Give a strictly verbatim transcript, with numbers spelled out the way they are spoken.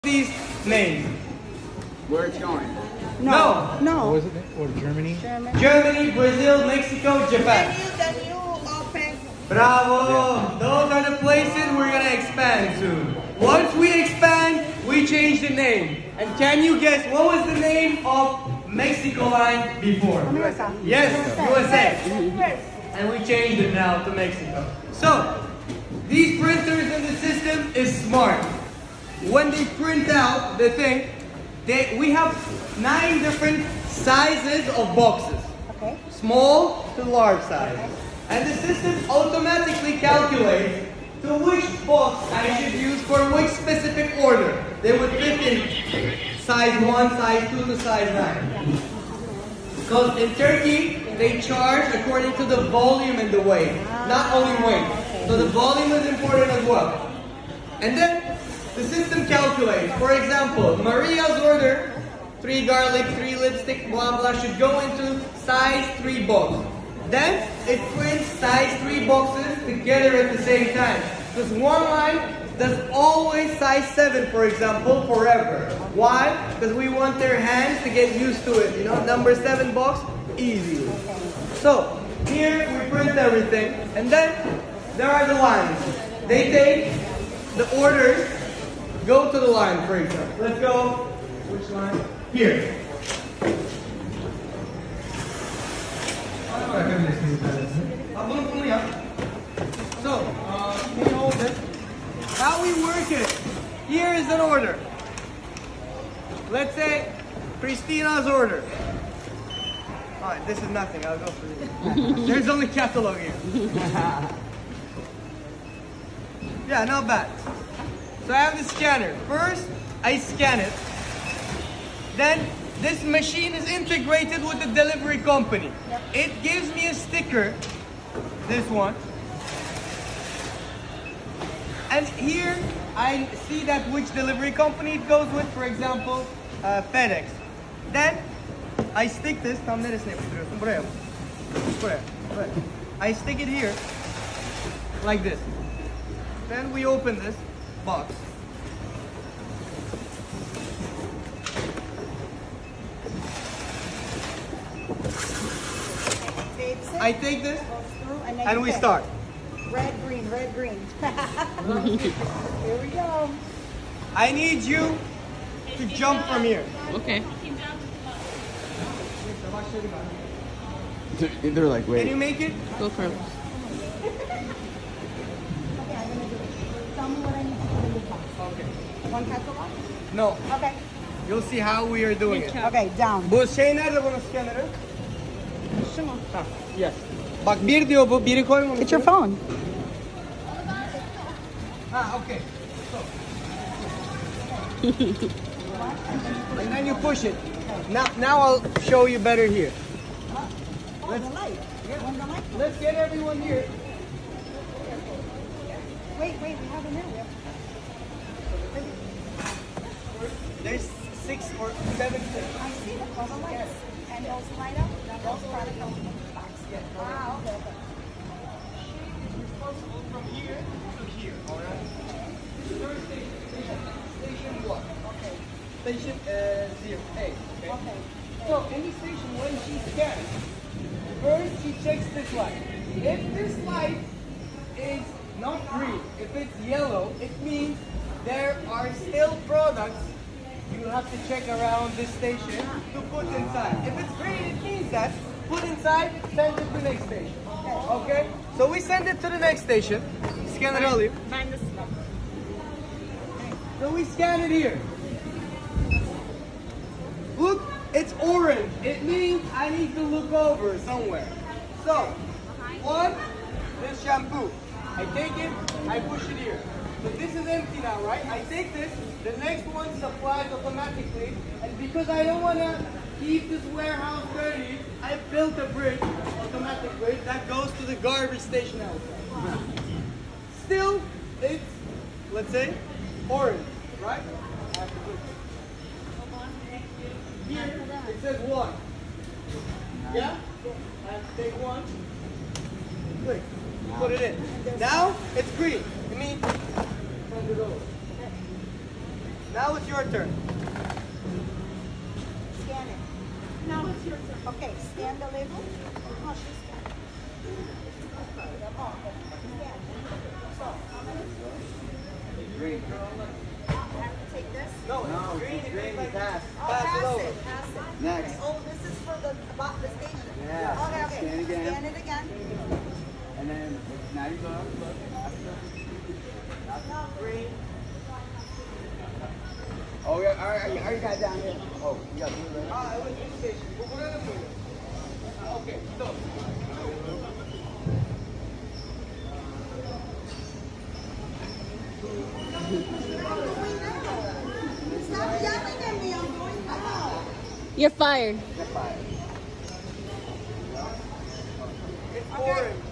these names? Where it's going? No. No. What was it? Or Germany? Germany. Germany, Brazil, Mexico, Japan. The new, the new open. Bravo! Those are the places we're gonna expand soon. Once we expand, we change the name. And can you guess what was the name of Mexico line before? America. Yes, U S A. Yes. And we changed it now to Mexico. So, these printers in the system is smart. When they print out the thing, they, we have nine different sizes of boxes. Okay. Small to large size. And the system automatically calculates to which box I should use for which specific order. They would fit in size one, size two to size nine. Because in Turkey, they charge according to the volume and the weight, not only weight. So the volume is important as well. And then the system calculates. For example, Maria's order, three garlic, three lipstick, blah blah, should go into size three box. Then it prints size three boxes together at the same time. Because one line does always size seven, for example, forever. Why? Because we want their hands to get used to it. You know, number seven box, easy. So here we print everything, and then there are the lines. They take the orders, go to the line, for example. Let's go. Which line? Here. So, uh, can you hold it? How we work it? Here is an order. Let's say Christina's order. Alright, this is nothing. I'll go for this. There's only catalog here. Yeah, not bad. So I have the scanner. First, I scan it. Then, this machine is integrated with the delivery company. It gives me a sticker, this one. And here, I see that which delivery company it goes with, for example, uh, FedEx. Then, I stick this, tam neresine yapıştırıyorsun? Buraya. Buraya. Buraya. I stick it here, like this. Then we open this box. I take this, and, and we start. Red, green, red, green. Here we go. I need you to jump from here. Okay. They're like, Can you wait. make it? Go for it. Okay, I'm gonna do it. Tell me what I need to put in the box. Okay. One pencil box? No. Okay. You'll see how we are doing it. Okay, down. Bu şey nerede bunun scanner'ı? Şu mu? Ha, yes. Bak bir diyor bu, biri koymamış. It's your phone. Ah, okay. So. And then you push it. Now, now I'll show you better here. Oh, the light. Let's get everyone here. Wait, wait, we have a minute. There's six or seven things. I see the all the lights. And those light up, those product comes in the box. Ah, okay, okay. Responsible from here to here, alright? First station, station, station one. Okay. Station uh, zero, A. Okay. Okay. So in the station, when she scans, first she checks this light. If this light is not green, if it's yellow, it means there are still products you have to check around this station to put inside. If it's green, it means that put inside, send it to the next station. Okay? So we send it to the next station. Scan it earlier. So we scan it here. Look, it's orange. It means I need to look over somewhere. So, one, this shampoo. I take it, I push it here. So this is empty now, right? I take this, the next one supplies automatically, and because I don't want to keep this warehouse dirty, I built a bridge, automatic bridge, that goes to the garbage station outside. Still, it's, let's say, orange, right? I have to put here, it says one. Yeah? I have to take one. Click. Put it in. Now, it's green. It means, send it over. Now it's your turn. Scan it. Now it's your turn. Okay, scan the label. Oh, she's scanning. Okay, come on. Scan. So, how many? Green. I have to take this? No, No, it's green. it's It green, means like pass. Oh, Pass it pass over. it, pass it. Next. Okay. Oh, this is for the about the station. Yeah. Okay, okay. Scan again. Scan it again. And then now you look, look. green. Oh, yeah, all right, I already got it down here. Oh, you got blue, right? Ah, it was this station. We're gonna move it. Okay, so. Stop yelling at me. I'm going now. You're fired. Got fired. It's orange.